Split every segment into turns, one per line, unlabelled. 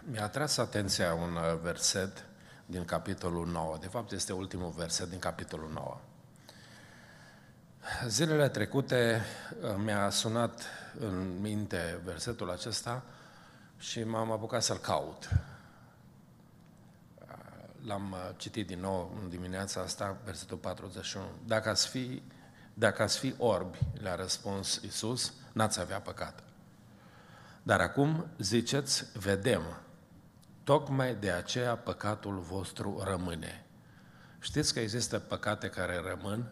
Mi-a atras atenția un verset din capitolul 9. De fapt, este ultimul verset din capitolul 9. Zilele trecute mi-a sunat în minte versetul acesta și m-am apucat să-l caut. L-am citit din nou în dimineața asta, versetul 41. Dacă ați fi orbi, le-a răspuns Iisus, n-ați avea păcat. Dar acum ziceți, vedem, tocmai de aceea păcatul vostru rămâne. Știți că există păcate care rămân?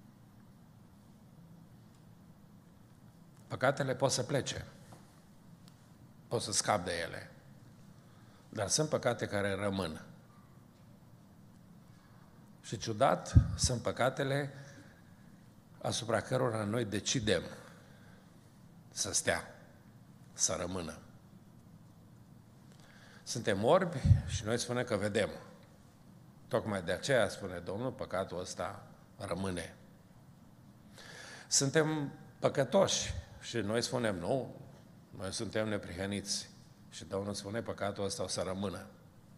Păcatele pot să plece, pot să scap de ele, dar sunt păcate care rămân. Și ciudat, sunt păcatele asupra cărora noi decidem să stea, să rămână. Suntem orbi și noi spunem că vedem. Tocmai de aceea, spune Domnul, păcatul ăsta rămâne. Suntem păcătoși și noi spunem, nu, noi suntem neprihăniți. Și Domnul spune, păcatul ăsta o să rămână.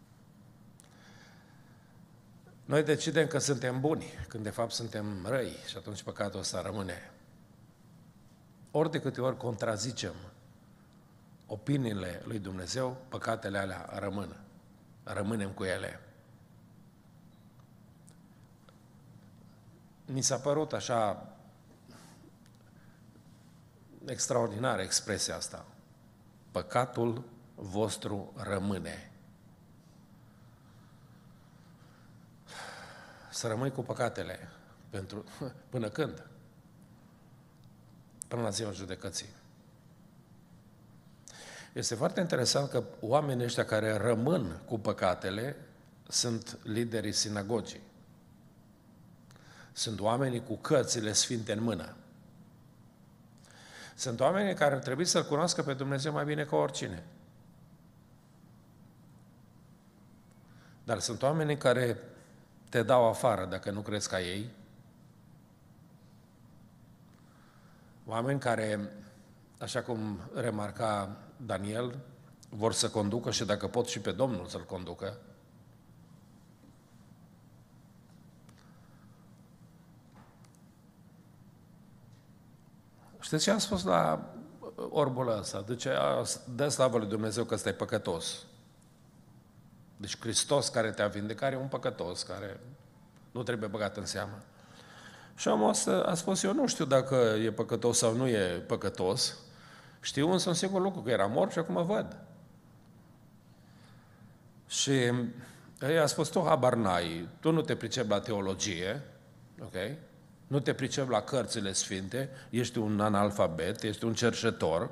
Noi decidem că suntem buni, când de fapt suntem răi și atunci păcatul ăsta rămâne. Ori de câte ori contrazicem opiniile lui Dumnezeu, păcatele alea rămân. Rămânem cu ele. Mi s-a părut așa extraordinară expresia asta. Păcatul vostru rămâne. Să rămâi cu păcatele. Până când? Până la ziua judecății. Este foarte interesant că oamenii ăștia care rămân cu păcatele sunt liderii sinagogii. Sunt oamenii cu cărțile sfinte în mână. Sunt oamenii care ar trebui să-L cunoască pe Dumnezeu mai bine ca oricine. Dar sunt oamenii care te dau afară dacă nu crezi ca ei. Oameni care, așa cum remarca Daniel, vor să conducă și dacă pot și pe Domnul să-L conducă. Știți ce am spus la orbul ăsta? Dă slavă lui Dumnezeu că ăsta e păcătos. Deci Hristos care te-a vindecat e un păcătos care nu trebuie băgat în seamă. Și omul ăsta a spus, eu nu știu dacă e păcătos sau nu e păcătos, știu însă un singur lucru, că era mort și acum văd. Și el a spus, tu habar n-ai, tu nu te pricepi la teologie, ok? Nu te pricepi la cărțile sfinte, ești un analfabet, ești un cerșetor,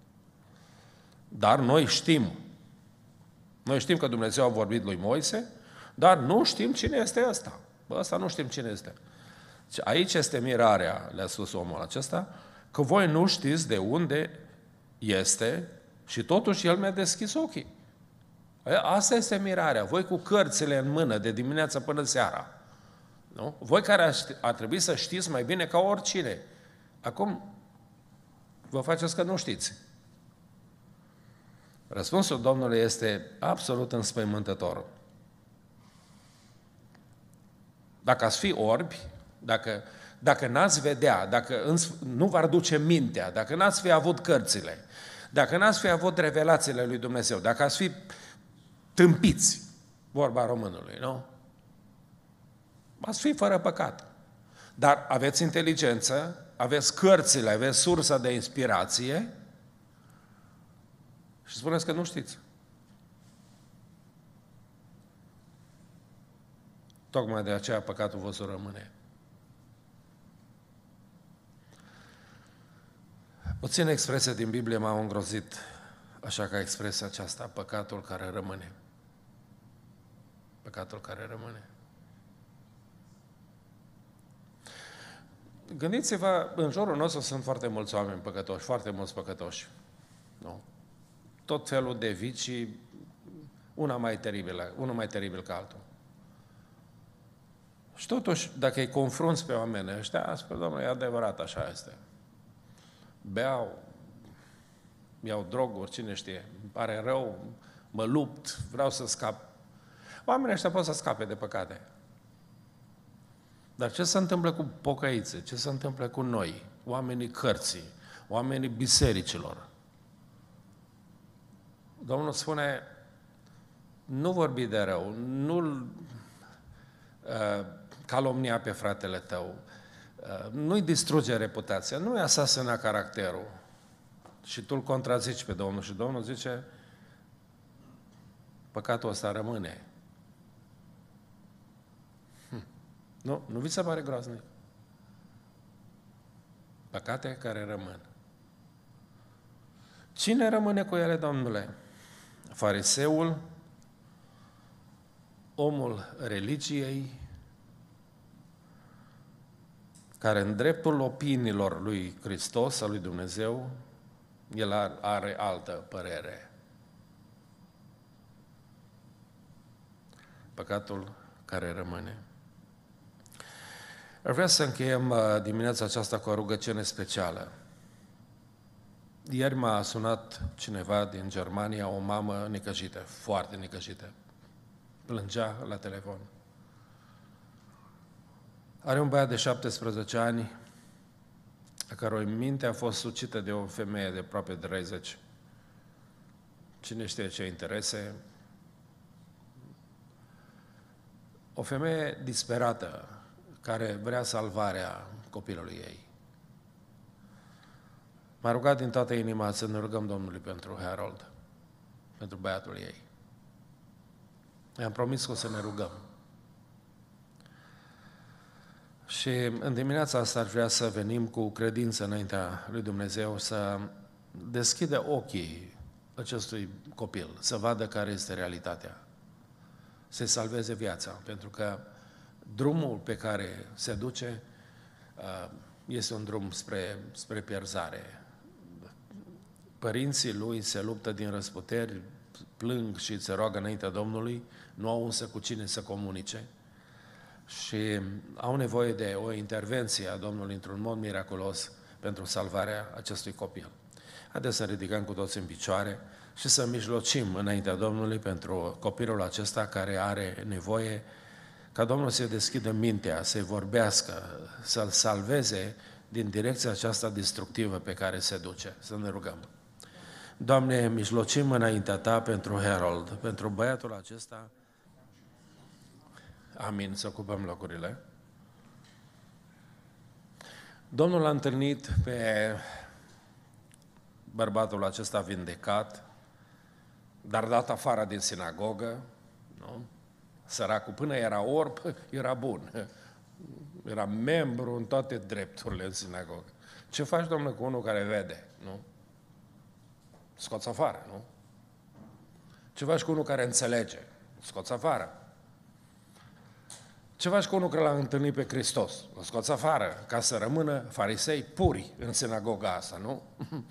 dar noi știm. Noi știm că Dumnezeu a vorbit lui Moise, dar nu știm cine este ăsta. Ăsta nu știm cine este. Aici este mirarea, le-a spus omul acesta, că voi nu știți de unde este și totuși el mi-a deschis ochii. Asta este mirarea. Voi cu cărțile în mână de dimineață până seara. Nu? Voi care ar trebui să știți mai bine ca oricine. Acum vă faceți că nu știți. Răspunsul Domnului este absolut înspăimântător. Dacă ați fi orbi, dacă n-ați vedea, dacă nu v-ar duce mintea, dacă n-ați fi avut cărțile, dacă n-ați fi avut revelațiile lui Dumnezeu, dacă ați fi tâmpiți, vorba românului, nu? Ați fi fără păcat. Dar aveți inteligență, aveți cărțile, aveți sursa de inspirație și spuneți că nu știți. Tocmai de aceea păcatul vostru rămâne. Puține expresii din Biblie m-au îngrozit, așa ca expresia aceasta, păcatul care rămâne. Păcatul care rămâne. Gândiți-vă, în jurul nostru sunt foarte mulți oameni păcătoși, foarte mulți păcătoși. Nu? Tot felul de vicii, unul mai teribil ca altul. Și totuși, dacă îi confrunți pe oamenii ăștia, spune, Doamne, e adevărat, așa este. Beau, iau droguri, cine știe, îmi pare rău, mă lupt, vreau să scap. Oamenii ăștia pot să scape de păcate. Dar ce se întâmplă cu pocăiții? Ce se întâmplă cu noi? Oamenii cărții, oamenii bisericilor. Domnul spune, nu vorbi de rău, nu calomnia pe fratele tău, nu-i distruge reputația, nu-i asasina caracterul. Și tu îl contrazici pe Domnul și Domnul zice, păcatul ăsta rămâne. Nu vi se pare groaznic? Păcate care rămân. Cine rămâne cu ele, Domnule? Fariseul, omul religiei, care în dreptul opiniilor lui Hristos, al lui Dumnezeu, el are altă părere. Păcatul care rămâne. Ar vrea să încheiem dimineața aceasta cu o rugăciune specială. Ieri m-a sunat cineva din Germania, o mamă necăjită, foarte necăjită. Plângea la telefon. Are un băiat de 17 ani, a cărui minte a fost sucită de o femeie de aproape 30. Cine știe ce interese. O femeie disperată, care vrea salvarea copilului ei. M-a rugat din toată inima să ne rugăm Domnului pentru Harold, pentru băiatul ei. I-am promis că o să ne rugăm. Și în dimineața asta ar vrea să venim cu credință înaintea lui Dumnezeu, să deschidă ochii acestui copil, să vadă care este realitatea, să-i salveze viața, pentru că drumul pe care se duce este un drum spre pierzare. Părinții lui se luptă din răsputeri, plâng și se roagă înaintea Domnului, nu au însă cu cine să comunice și au nevoie de o intervenție a Domnului într-un mod miraculos pentru salvarea acestui copil. Haideți să ridicăm cu toți în picioare și să mijlocim înaintea Domnului pentru copilul acesta care are nevoie ca Domnul să-i deschidă mintea, să-i vorbească, să-l salveze din direcția aceasta destructivă pe care se duce. Să ne rugăm. Doamne, mijlocim înaintea Ta pentru Harold, pentru băiatul acesta. Amin, să ocupăm locurile. Domnul a întâlnit pe bărbatul acesta vindecat, dar dat afară din sinagogă, nu? Săracul, până era orb, era bun. Era membru în toate drepturile în sinagogă. Ce faci, Domnule, cu unul care vede, nu? Scoți afară, nu? Ce faci cu unul care înțelege? Scoți afară. Ce faci cu unul care l-a întâlnit pe Hristos? Îl scoți afară, ca să rămână farisei puri în sinagoga asta, nu?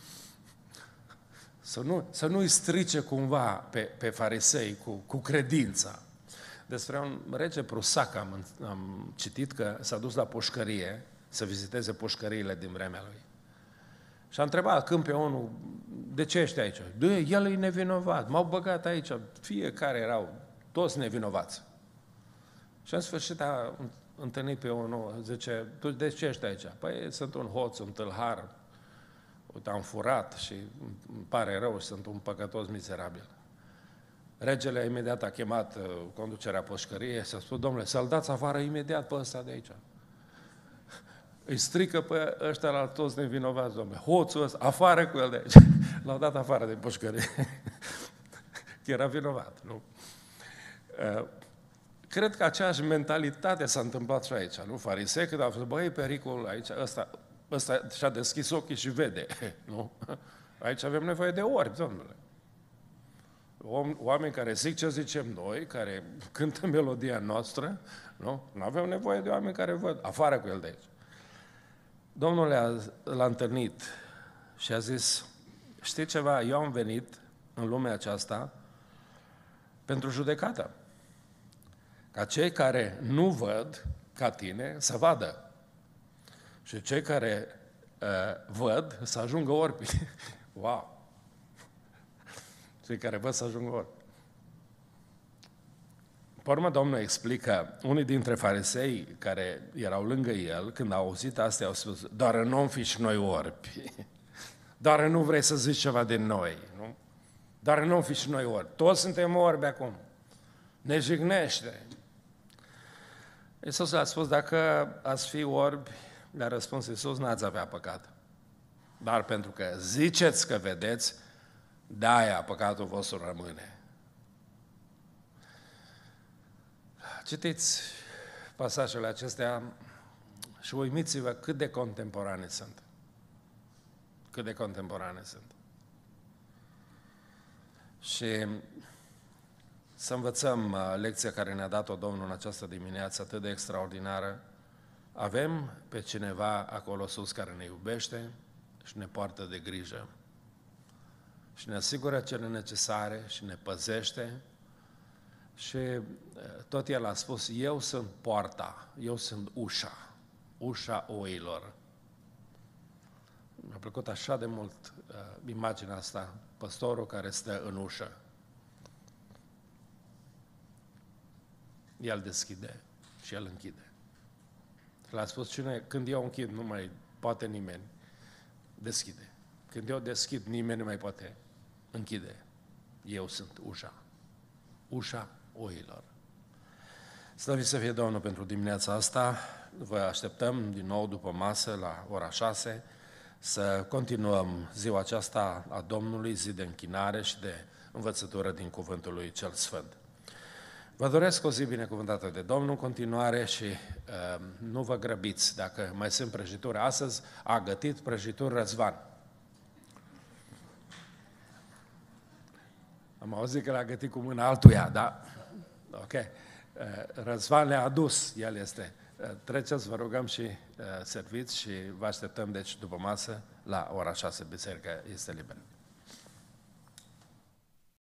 Să nu-i strice cumva pe farisei cu credința. Despre un rege prusac am citit că s-a dus la pușcărie, să viziteze pușcăriile din vremea lui. Și a întrebat când pe unul, de ce ești aici? El e nevinovat, m-au băgat aici, fiecare erau, toți nevinovați. Și în sfârșit a întâlnit pe unul, zice, tu de ce ești aici? Păi sunt un hoț, un tâlhar, uite, am furat și îmi pare rău și sunt un păcătos mizerabil. Regele imediat a chemat conducerea pușcăriei și a spus, domnule, să-l dați afară imediat pe ăsta de aici. Îi strică pe ăștia la toți nevinovați, domnule. Hoțul ăsta, afară cu el de aici. L-au dat afară din pușcărie. Că era vinovat, nu? Cred că aceeași mentalitate s-a întâmplat și aici, nu? Farisei, când au spus, băi, pericol aici, ăsta și-a deschis ochii și vede, nu? Aici avem nevoie de orbi, domnule. Oameni care zic ce zicem noi, care cântă melodia noastră, nu? Nu avem nevoie de oameni care văd. Afară cu el de aici. Domnul l-a întâlnit și a zis, știi ceva, eu am venit în lumea aceasta pentru judecată. Ca cei care nu văd ca tine să vadă. Și cei care văd să ajungă orbi. Wow! Cei care văd să ajungă orbi. Pe urmă, Domnul explică, unii dintre farisei care erau lângă el, când au auzit astea, au spus, doar nu fi și noi orbi, doar nu vrei să zici ceva de noi, nu? Doar nu fi și noi orbi, toți suntem orbi acum, ne jignește. Iisus a spus, dacă ați fi orbi, le-a răspuns Iisus, n-ați avea păcat. Dar pentru că ziceți că vedeți, de-aia păcatul vostru rămâne. Citiți pasajele acestea și uimiți-vă cât de contemporane sunt. Cât de contemporane sunt. Și să învățăm lecția care ne-a dat-o Domnul în această dimineață atât de extraordinară. Avem pe cineva acolo sus care ne iubește și ne poartă de grijă. Și ne asigură cele necesare și ne păzește. Și tot el a spus, eu sunt poarta, eu sunt ușa oilor. Mi-a plăcut așa de mult imaginea asta, păstorul care stă în ușă. El deschide și el închide. L-a spus, când eu închid, nu mai poate nimeni deschide. Când eu deschid, nimeni nu mai poate închide. Eu sunt ușa oilor. Slăvit să fie Domnul pentru dimineața asta. Vă așteptăm din nou după masă la ora 6 să continuăm ziua aceasta a Domnului, zi de închinare și de învățătură din Cuvântul lui Cel Sfânt. Vă doresc o zi binecuvântată de Domnul în continuare și nu vă grăbiți dacă mai sunt prăjituri. Astăzi a gătit prăjituri Răzvan. Am auzit că l-a gătit cu mâna altuia, da? Ok. Răzvan le-a adus, el este. Treceți, vă rugăm și serviți și vă așteptăm, deci, după masă, la ora 6, biserica este liberă.